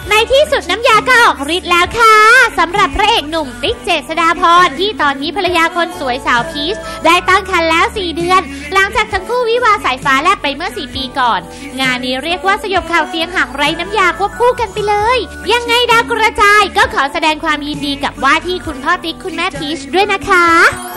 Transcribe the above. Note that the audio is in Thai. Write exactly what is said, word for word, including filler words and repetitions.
ในที่สุดน้ำยาก็ออกฤทธิ์แล้วค่ะสำหรับพระเอกหนุ่มติ๊กเจษฎาพรที่ตอนนี้ภรรยาคนสวยสาวพีชได้ตั้งครรภ์แล้วสี่เดือนหลังจากทั้งคู่วิวาสายฟ้าแลบไปเมื่อสี่ปีก่อนงานนี้เรียกว่าสยบข่าวเตียงหักไร้น้ำยาควบคู่กันไปเลยยังไงดาวกระจายก็ขอแสดงความยินดีกับว่าที่คุณพ่อติ๊กคุณแม่พีชด้วยนะคะ